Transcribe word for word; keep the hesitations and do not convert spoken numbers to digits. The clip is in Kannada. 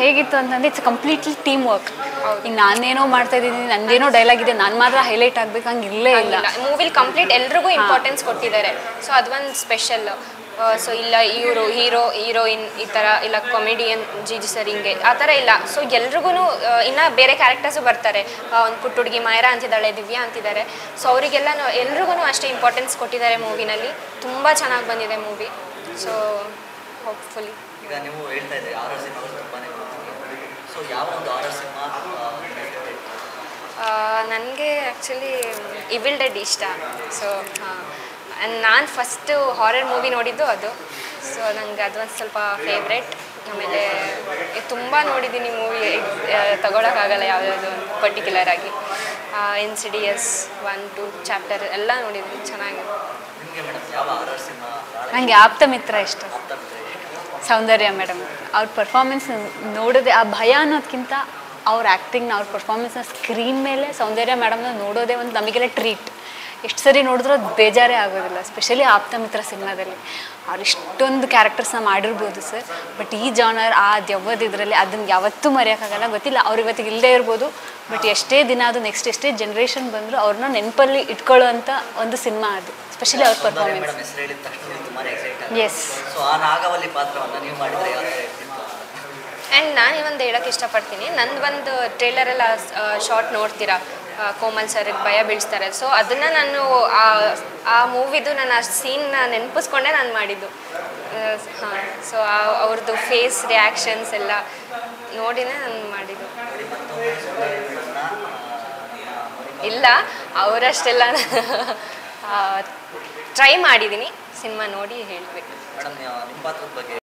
ಹೇಗಿತ್ತು ಅಂತಂದರೆ ಇಟ್ಸ್ ಕಂಪ್ಲೀಟ್ಲಿ ಟೀಮ್ ವರ್ಕ್. ಈಗ ನಾನೇನೋ ಮಾಡ್ತಾ ಇದ್ದೀನಿ, ನಂದೇನೋ ಡೈಲಾಗ್ ಇದೆ, ನಾನು ಮಾತ್ರ ಹೈಲೈಟ್ ಆಗಬೇಕು ಹಂಗೆ ಇಲ್ಲೇ ಇಲ್ಲ. ಮೂವಿಲಿ ಕಂಪ್ಲೀಟ್ ಎಲ್ರಿಗೂ ಇಂಪಾರ್ಟೆನ್ಸ್ ಕೊಟ್ಟಿದ್ದಾರೆ. ಸೊ ಅದೊಂದು ಸ್ಪೆಷಲ್. ಸೊ ಇಲ್ಲ ಇವರು ಹೀರೋ ಹೀರೋಯಿನ್ ಈ ಥರ ಇಲ್ಲ ಕಾಮಿಡಿಯನ್ ಜಿಜಿ ಸರ್ ಹಿಂಗೆ ಆ ಥರ ಇಲ್ಲ. ಸೊ ಎಲ್ರಿಗೂ ಇನ್ನು ಬೇರೆ ಕ್ಯಾರೆಕ್ಟರ್ಸು ಬರ್ತಾರೆ. ಒಂದು ಪುಟ್ಟ ಹುಡುಗಿ ಮಾಯರಾ ಅಂತಿದ್ದಾಳೆ, ದಿವ್ಯಾ ಅಂತಿದ್ದಾರೆ. ಸೊ ಅವರಿಗೆಲ್ಲ ಎಲ್ರಿಗೂ ಅಷ್ಟೇ ಇಂಪಾರ್ಟೆನ್ಸ್ ಕೊಟ್ಟಿದ್ದಾರೆ ಮೂವಿನಲ್ಲಿ. ತುಂಬ ಚೆನ್ನಾಗಿ ಬಂದಿದೆ ಮೂವಿ. So hopefully. ಈಗ ನೀವು ಹೇಳ್ತಾ ಇದ್ದೀರಿ ಹಾರರ್ ಸಿನಿಮಾಗಳು ತುಂಬಾನೇ ಬರ್ತಿದೆ. ಸೊ ಯಾವ ಒಂದು ಹಾರರ್ ಸಿನಿಮಾ ನನಗೆ ಆ್ಯಕ್ಚುಲಿ ಇವಿಲ್ ಡೆಡ್ ಇಷ್ಟ. ಸೊ ಆ್ಯಂಡ್ ನಾನು ಫಸ್ಟು ಹಾರರ್ ಮೂವಿ ನೋಡಿದ್ದು ಅದು. ಸೊ ನಂಗೆ ಅದೊಂದು ಸ್ವಲ್ಪ ಫೇವ್ರೆಟ್. ಆಮೇಲೆ ತುಂಬ ನೋಡಿದ್ದೀನಿ ಮೂವಿ, ತಗೊಳಕ್ಕಾಗಲ್ಲ ಯಾವುದಾದ್ರು ಪರ್ಟಿಕ್ಯುಲರ್ ಆಗಿ. ಇನ್ಸಿಡಿಯಸ್ ಒನ್ ಟು ಚಾಪ್ಟರ್ ಎಲ್ಲ ನೋಡಿದ್ದೀನಿ, ಚೆನ್ನಾಗಿದೆ. ನನಗೆ ಆಪ್ತ ಮಿತ್ರ ಇಷ್ಟ. ಸೌಂದರ್ಯ ಮೇಡಮ್ ಅವ್ರ ಪರ್ಫಾರ್ಮೆನ್ಸ್ ನೋಡೋದೆ, ಆ ಭಯ ಅನ್ನೋದಕ್ಕಿಂತ ಅವ್ರ ಆ್ಯಕ್ಟಿಂಗ್ನ ಅವ್ರ ಪರ್ಫಾರ್ಮೆನ್ಸ್ನ ಸ್ಕ್ರೀನ್ ಮೇಲೆ ಸೌಂದರ್ಯ ಮೇಡಮ್ನ ನೋಡೋದೇ ಒಂದು ನಮಗೆಲ್ಲ ಟ್ರೀಟ್. ಎಷ್ಟು ಸರಿ ನೋಡಿದ್ರೂ ಅದು ಬೇಜಾರೇ ಆಗೋದಿಲ್ಲ. ಸ್ಪೆಷಲಿ ಆಪ್ತ ಮಿತ್ರ ಸಿನಿಮಾದಲ್ಲಿ ಅವ್ರು ಇಷ್ಟೊಂದು ಕ್ಯಾರೆಕ್ಟರ್ಸ್ನ ಮಾಡಿರ್ಬೋದು ಸರ್. ಬಟ್ ಈ ಜಾನರ್ ಆ ದೆವ್ವದ ಇದರಲ್ಲಿ ಅದನ್ನು ಯಾವತ್ತೂ ಮರೆಯೋಕ್ಕಾಗಲ್ಲ. ಗೊತ್ತಿಲ್ಲ ಅವ್ರು ಇವತ್ತಿಗೆ ಇಲ್ಲದೆ ಇರ್ಬೋದು, ಬಟ್ ಎಷ್ಟೇ ದಿನ ಅದು ನೆಕ್ಸ್ಟ್ ಎಷ್ಟೇ ಜನ್ರೇಷನ್ ಬಂದರೂ ಅವ್ರನ್ನ ನೆನಪಲ್ಲಿ ಇಟ್ಕೊಳ್ಳುವಂಥ ಒಂದು ಸಿನಿಮಾ ಅದು. ಸ್ಪೆಷಲಿ ಅವ್ರ ಪರ್ಫಾರ್ಮೆನ್ಸ್. ಎಸ್. ಆ್ಯಂಡ್ ನಾನು ಒಂದು ಹೇಳೋಕ್ಕೆ ಇಷ್ಟಪಡ್ತೀನಿ, ನಂದು ಒಂದು ಟ್ರೇಲರೆಲ್ಲ ಶಾರ್ಟ್ ನೋಡ್ತೀರಾ, ಕೋಮಲ್ ಸರ್ಗೆ ಭಯ ಬೀಳಿಸ್ತಾರೆ. ಸೊ ಅದನ್ನು ನಾನು ಆ ಮೂವಿದು ನಾನು ಆ ಸೀನ್ನ ನೆನಪಿಸ್ಕೊಂಡೆ ನಾನು ಮಾಡಿದ್ದು. ಹಾಂ. ಸೊ ಅವ್ರದ್ದು ಫೇಸ್ ರಿಯಾಕ್ಷನ್ಸ್ ಎಲ್ಲ ನೋಡಿನೇ ನಾನು ಮಾಡಿದ್ದು. ಇಲ್ಲ ಅವರಷ್ಟೆಲ್ಲ ಟ್ರೈ ಮಾಡಿದ್ದೀನಿ, ಸಿನಿಮಾ ನೋಡಿ ಹೇಳಬೇಕು.